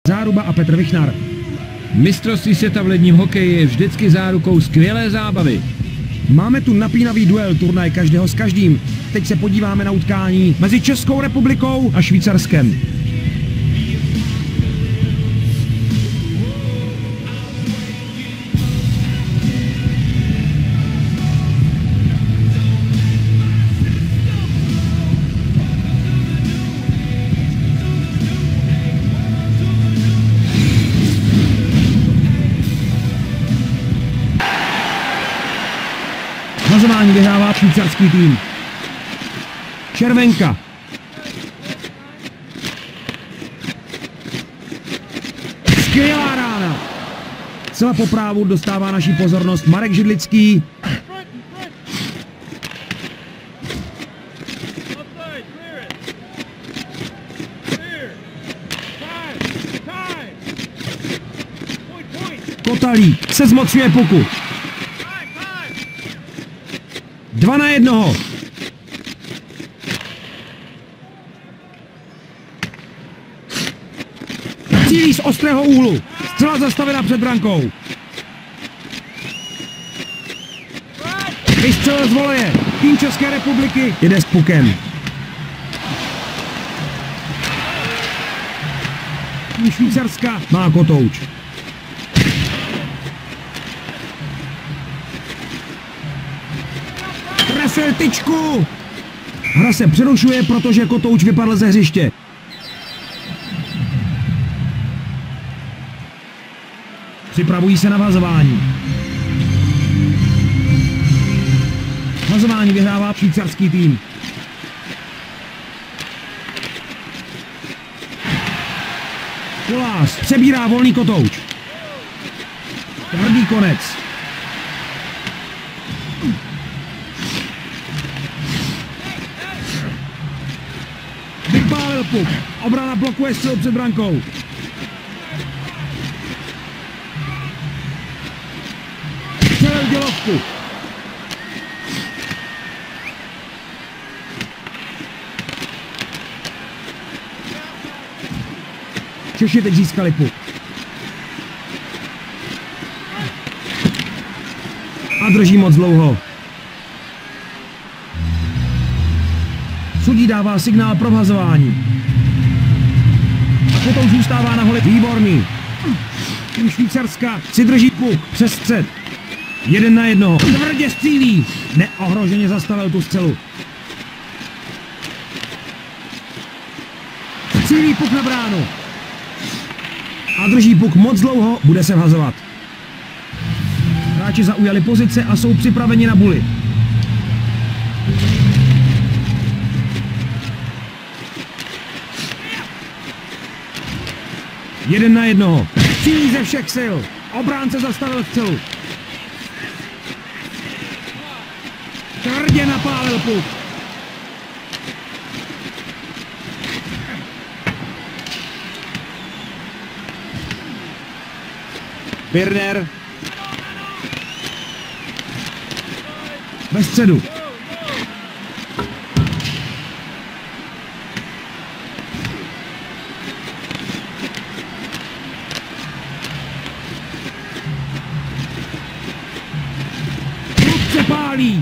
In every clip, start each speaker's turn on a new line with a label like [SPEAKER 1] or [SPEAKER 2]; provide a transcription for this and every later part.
[SPEAKER 1] Záruba a Petr Vichnar.
[SPEAKER 2] Mistrovství světa v ledním hokeji je vždycky zárukou skvělé zábavy.
[SPEAKER 1] Máme tu napínavý duel, turnaj každého s každým. Teď se podíváme na utkání mezi Českou republikou a Švýcarskem. Hazování vyhrává švýcarský tým. Červenka. Skvělá rána. Zcela po právu dostává naši pozornost Marek Židlický. Kotalík se zmocňuje puku. 2-1. Cílí z ostrého úhlu. Zcela zastavena před brankou. Vystřelil z voleje. Tým České republiky jede s pukem. Tým Švýcarska má kotouč. Trefil tyčku. Hra se přerušuje, protože kotouč vypadl ze hřiště. Připravují se na vhazování. Vhazování vyhrává švýcarský tým. Kolář přebírá volný kotouč. Tvrdý konec. Vypálil puk. Obrana blokuje střelu před brankou. Střelil dělovku. Češi teď získali puk. A drží moc dlouho. Sudí dává signál pro vhazování. A potom zůstává na hole. Výborný. Tým Švýcarska si drží puk přes střed. 1-1. Tvrdě střílí. Neohroženě zastavil tu střelu. Střílí puk na bránu. A drží puk moc dlouho, bude se vhazovat. Hráči zaujali pozice a jsou připraveni na buly. Jeden na jednoho. Střílí ze všech sil. Obránce zastavil střelu. Tvrdě napálil puk. Pirner. Ve středu. Prudce pálí.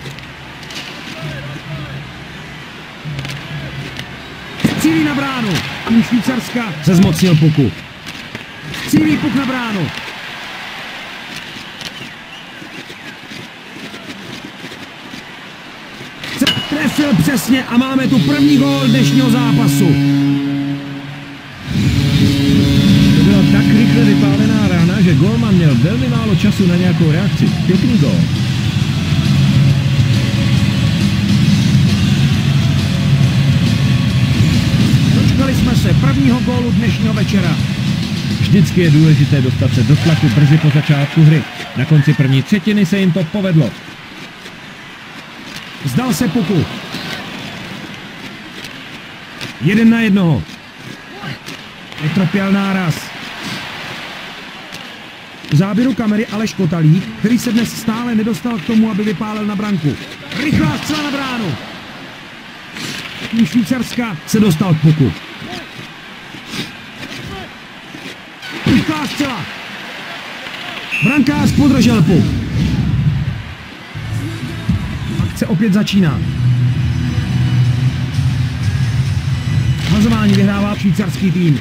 [SPEAKER 1] Střílí na bránu. Tým Švýcarska se zmocnil puku. Střílí puk na bránu. Trefil přesně a máme tu první gól dnešního zápasu.
[SPEAKER 2] To byla tak rychle vypálená rána, že gólman měl velmi málo času na nějakou reakci. Pěkný gól.
[SPEAKER 1] Dočkali jsme se prvního gólu dnešního večera.
[SPEAKER 2] Vždycky je důležité dostat se do tlaku brzy po začátku hry. Na konci první třetiny se jim to povedlo.
[SPEAKER 1] Vzdal se puku. 1-1. Netrpěl náraz. V záběru kamery Aleš Kotalík, který se dnes stále nedostal k tomu, aby vypálil na branku. Rychlá střela na bránu. Tým Švýcarska se dostal k puku. Rychlá střela. Brankář podržel puk. Akce opět začíná. Hazování vyhrává švýcarský tým.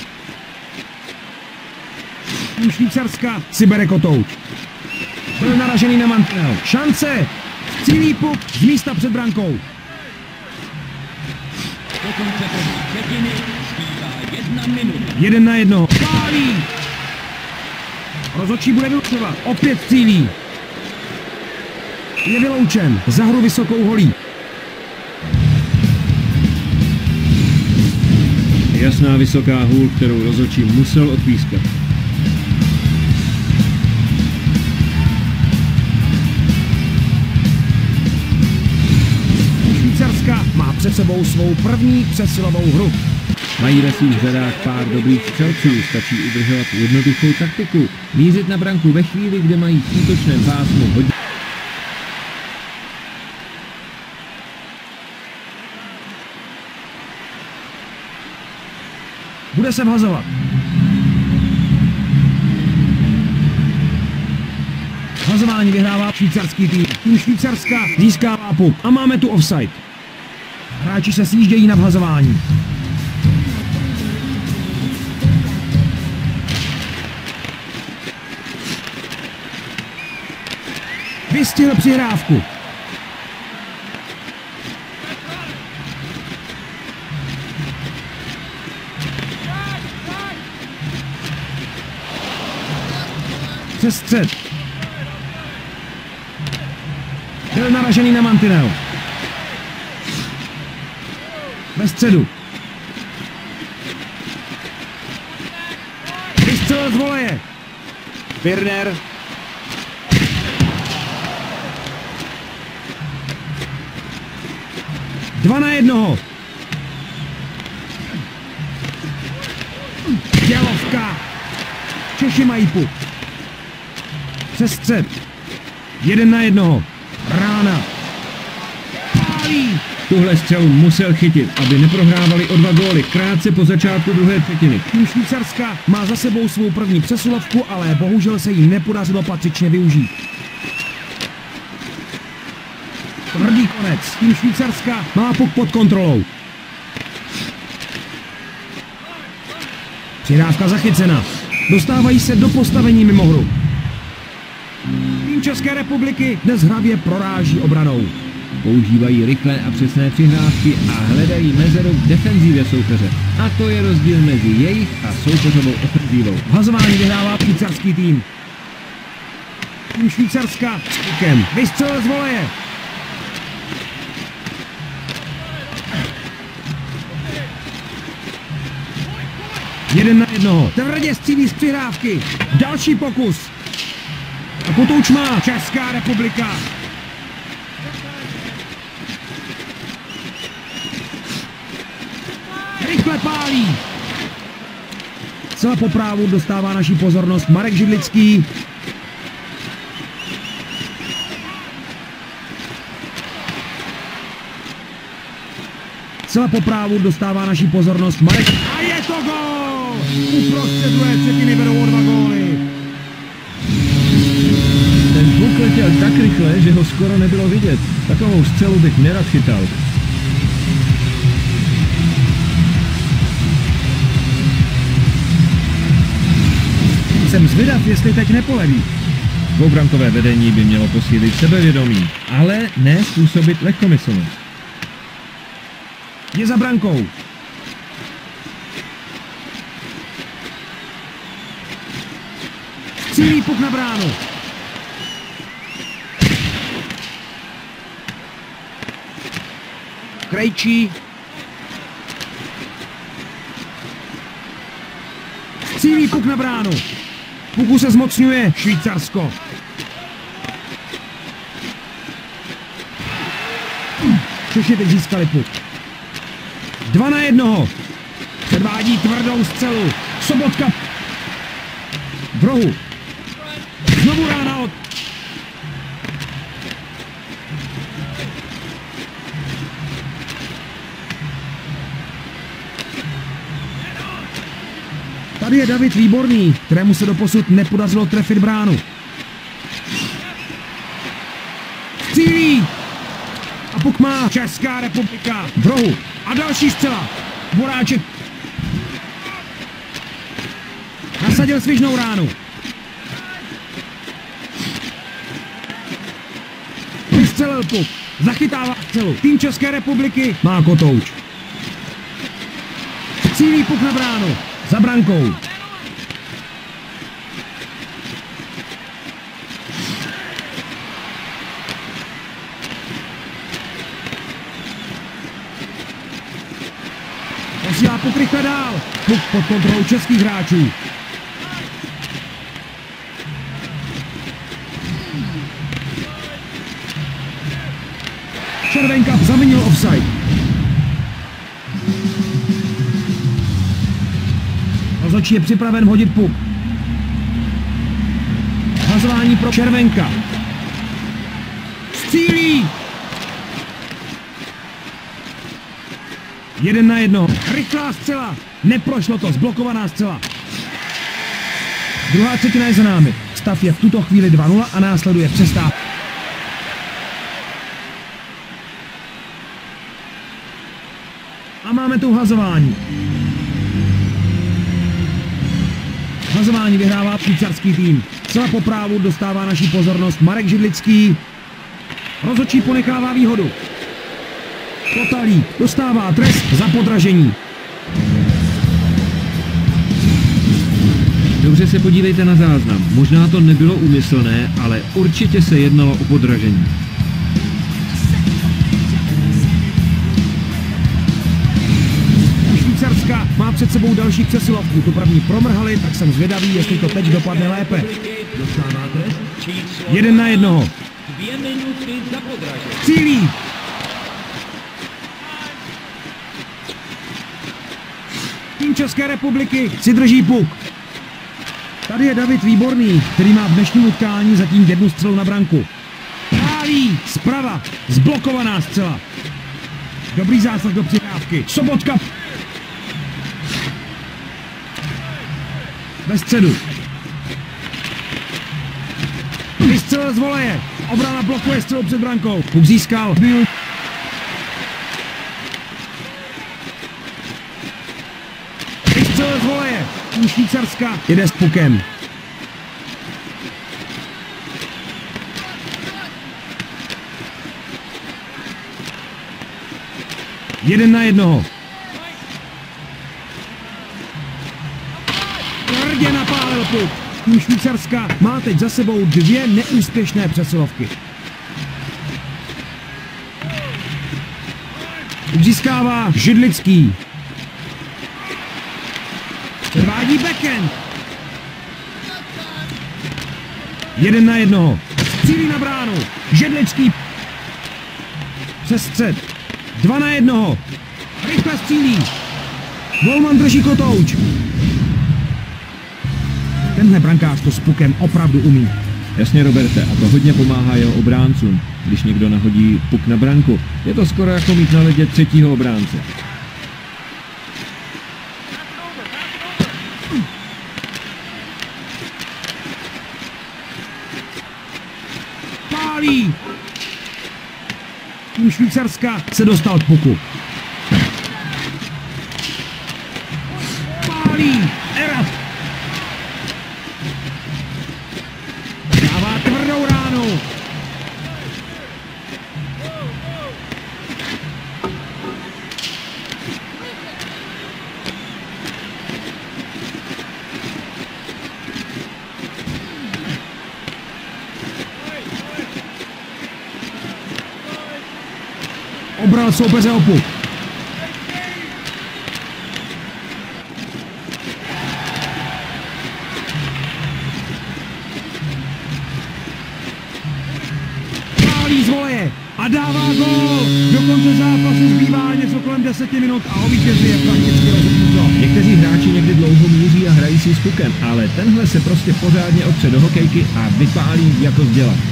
[SPEAKER 1] Tým Švýcarska si bere kotouč. Byl naražený na mantinel. Šance! Střílí puk z místa před brankou.
[SPEAKER 3] Do konce první třetiny zbývá 1 minuta.
[SPEAKER 1] 1-1. Pálí! Rozhodčí bude vylučovat. Opět střílí. Je vyloučen. Za hru vysokou holí.
[SPEAKER 2] Jasná vysoká hůl, kterou rozhodčí musel odpískat.
[SPEAKER 1] Švýcarska má před sebou svou první přesilovou hru.
[SPEAKER 2] Mají ve svých řadách pár dobrých střelců, stačí udržovat jednoduchou taktiku, mířit na branku ve chvíli, kde mají v útočném pásmu hodně.
[SPEAKER 1] Bude se vhazovat. Vhazování vyhrává švýcarský tým. Tým Švýcarska získává puk. A máme tu offside. Hráči se sjíždějí na vhazování. Vystihl přihrávku. Přes střed. Byl naražený na mantinel. Ve středu. Vystřelil z voleje. Pirner. Dva na jednoho. Dělovka. Češi mají puk. Přes střed. 1-1. Rána. Pálí.
[SPEAKER 2] Tuhle střelu musel chytit, aby neprohrávali o 2 góly krátce po začátku druhé třetiny.
[SPEAKER 1] Tým Švýcarska má za sebou svou první přesilovku, ale bohužel se jí nepodařilo patřičně využít. Tvrdý konec. Tým Švýcarska má puk pod kontrolou. Přihrávka zachycena. Dostávají se do postavení mimo hru. Tým České republiky dnes hravě proráží obranou.
[SPEAKER 2] Používají rychlé a přesné přihrávky a hledají mezeru v defenzívě soupeře. A to je rozdíl mezi jejich a soupeřovou ofenzívou.
[SPEAKER 1] Vhazování vyhrává švýcarský tým. Tým Švýcarska s pukem. Vystřelil z voleje. Jeden na jednoho. Tvrdě střílí z přihrávky. Další pokus. A kotouč má Česká republika. Rychle pálí. Zcela po právu dostává naši pozornost Marek Židlický. Zcela po právu dostává naši pozornost Marek. A je to gól! Uprostřed druhé třetiny vedou o 2 góly.
[SPEAKER 2] Ten puk letěl tak rychle, že ho skoro nebylo vidět. Takovou střelu bych nerad chytal.
[SPEAKER 1] Jsem zvědav, jestli teď nepoleví.
[SPEAKER 2] Dvoubrankové vedení by mělo posílit sebevědomí, ale ne způsobit lehkomyslnost.
[SPEAKER 1] Je za brankou. Střílí puk na bránu. Krejčí. Střílí puk na bránu. Puku se zmocňuje Švýcarsko. Češi teď získali puk. 2 na 1. Předvádí tvrdou střelu. Sobotka. V rohu. Znovu rána od. Tady Tady je David Výborný, kterému se doposud nepodařilo trefit bránu. Střílí! A puk má Česká republika v rohu. A další střela. Voráček nasadil svižnou ránu. Vystřelil puk. Zachytává střelu. Tým České republiky má kotouč. Střílí puk na bránu. Za brankou. Posílá puk rychle dál. Puk pod kontrolou českých hráčů. Červenka zavinil offside. Rozhodčí je připraven hodit puk. Hlasování pro Červenka. Střílí! 1-1. Rychlá střela. Neprošlo to. Zblokovaná střela. Druhá třetina je za námi. Stav je v tuto chvíli 2-0 a následuje přestávka. A máme tu hazování. Hazování vyhrává švýcarský tým. Zcela po právu dostává naši pozornost Marek Židlický. Rozhodčí ponechává výhodu. Kotalík dostává trest za podražení.
[SPEAKER 2] Dobře se podívejte na záznam. Možná to nebylo úmyslné, ale určitě se jednalo o podražení.
[SPEAKER 1] Švýcarska má před sebou další přesilovku. Tu první promrhali, tak jsem zvědavý, jestli to teď dopadne lépe.
[SPEAKER 3] Dostává trest číslo
[SPEAKER 1] 1-1.
[SPEAKER 3] 2 minuty za podražení.
[SPEAKER 1] Cílí! Tým České republiky si drží puk. Tady je David Výborný, který má v dnešním utkání zatím 1 střelu na branku. Pálí zprava, zblokovaná střela. Dobrý zásah do přihrávky. Sobotka ve středu. Vystřelil z voleje. Obrana blokuje střelu před brankou. Puk získal. Vystřelil z voleje. Tým Švýcarska jede s pukem. Jeden na jednoho. Tvrdě napálil puk. Tým Švýcarska má teď za sebou 2 neúspěšné přesilovky. Získává Židlický. Předvádí backhand. 1-1. Střílí na bránu. Židlický. Přes střed. 2-1. Rychle střílí. Golman drží kotouč. Tenhle brankář to s pukem opravdu umí.
[SPEAKER 2] Jasně, Roberte, a to hodně pomáhá jeho obráncům. Když někdo nahodí puk na branku, je to skoro jako mít na ledě 3. obránce.
[SPEAKER 1] Pálí! Tým Švýcarska se dostal k puku. Pálí! Erat! Dává tvrdou ránu. Obral soupeře o puk. Pálí z voleje a dává gól. Do konce zápasu zbývá něco kolem 10 minut a o vítězi je prakticky rozhodnuto.
[SPEAKER 2] Někteří hráči někdy dlouho míří a hrají si s pukem, ale tenhle se prostě pořádně opře do hokejky a vypálí jako z děla.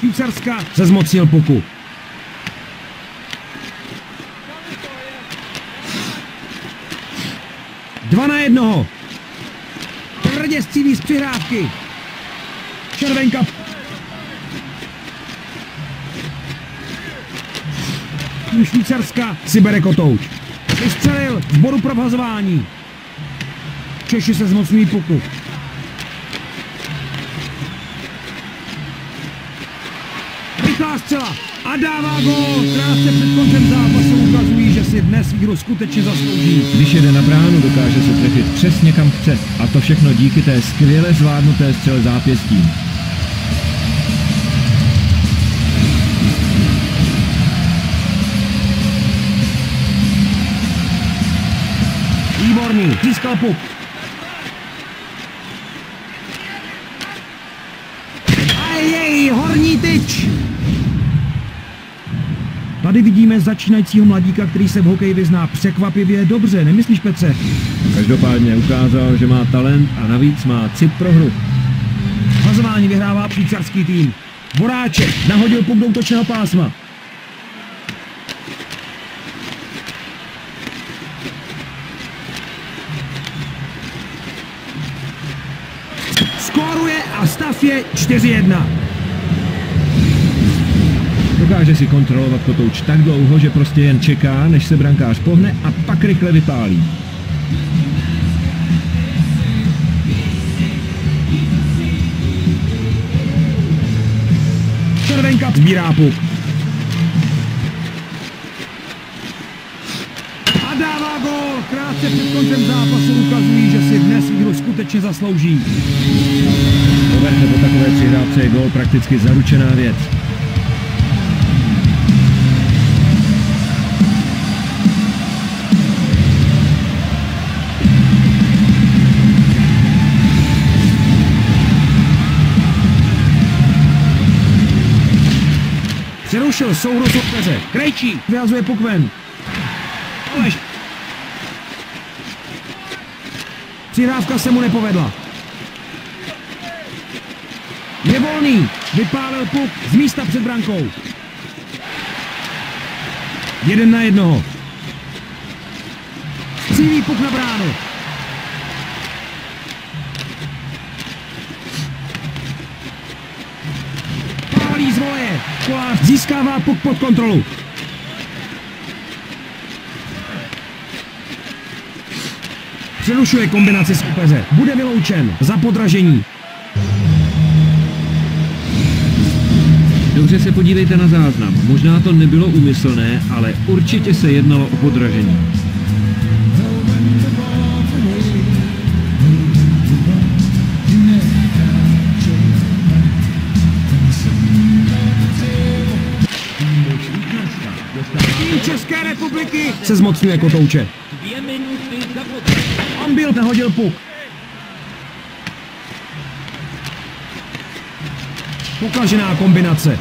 [SPEAKER 1] Švýcarska se zmocnil puku. Dva na jednoho. Tvrdě střílí z přihrávky. Červenka. Tým Švýcarska si bere kotouč. Vystřelil z bodu pro vhazování. Češi se zmocňují puku. Rychlá střela a dává gól. Krátce před koncem zápasu ukazují, že si dnes výhru skutečně zaslouží.
[SPEAKER 2] Když jede na bránu, dokáže se trefit přesně kam chce. A to všechno díky té skvěle zvládnuté střele zápěstím.
[SPEAKER 1] Výborný, získal puk. A jej, horní tyč. Tady vidíme začínajícího mladíka, který se v hokeji vyzná překvapivě dobře, nemyslíš, Petře?
[SPEAKER 2] Každopádně ukázal, že má talent a navíc má cit pro hru.
[SPEAKER 1] Vhazování vyhrává švýcarský tým. Voráček nahodil puk do útočného pásma. Skóruje a stav je 4-1.
[SPEAKER 2] Dokáže si kontrolovat kotouč tak dlouho, že prostě jen čeká, než se brankář pohne a pak rychle vypálí.
[SPEAKER 1] Červenka sbírá puk. A dává gól. Krátce před koncem zápasu ukazují, že si dnes výhru skutečně zaslouží.
[SPEAKER 2] Poverte po takové přihrávce je gól prakticky zaručená věc.
[SPEAKER 1] Přerušil souhru soupeře. Krejčí vyhazuje puk ven. Oleš. Přihrávka se mu nepovedla. Je volný. Vypálil puk z místa před brankou. 1-1. Střílí puk na bránu. Pálí z voleje. Kolář získává puk pod kontrolu. Přerušuje kombinaci soupeře. Bude vyloučen za podražení.
[SPEAKER 2] Dobře se podívejte na záznam. Možná to nebylo úmyslné, ale určitě se jednalo o podražení.
[SPEAKER 1] Tým České republiky se zmocňuje kotouče.
[SPEAKER 3] 2 minuty za podražení.
[SPEAKER 1] On byl nahodil puk. Pokažená kombinace.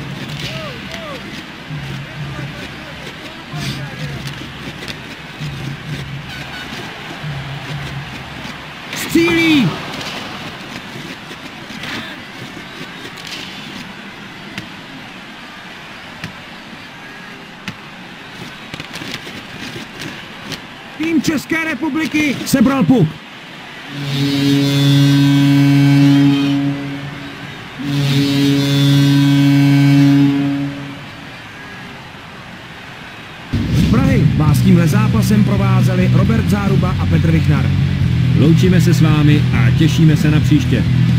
[SPEAKER 1] Střílí. Tým České republiky sebral puk. Z Prahy vás tímhle zápasem provázeli Robert Záruba a Petr Vichnar.
[SPEAKER 2] Loučíme se s vámi a těšíme se na příště.